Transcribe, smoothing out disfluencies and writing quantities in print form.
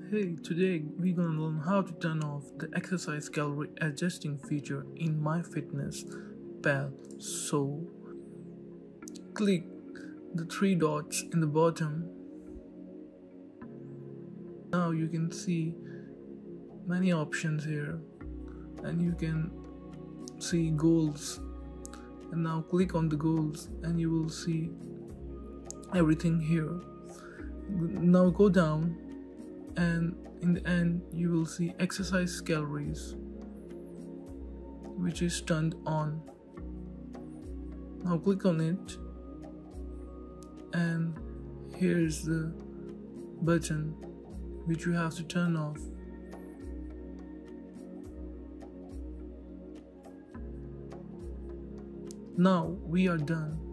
Hey, today we're gonna learn how to turn off the exercise calorie adjusting feature in Myfitnesspal. So, click the three dots in the bottom. Now you can see many options here, and you can see goals. And now click on the goals, and you will see everything here. Now go down, and in the end you will see exercise calories, which is turned on. Now click on it, and here's the button which you have to turn off. Now we are done.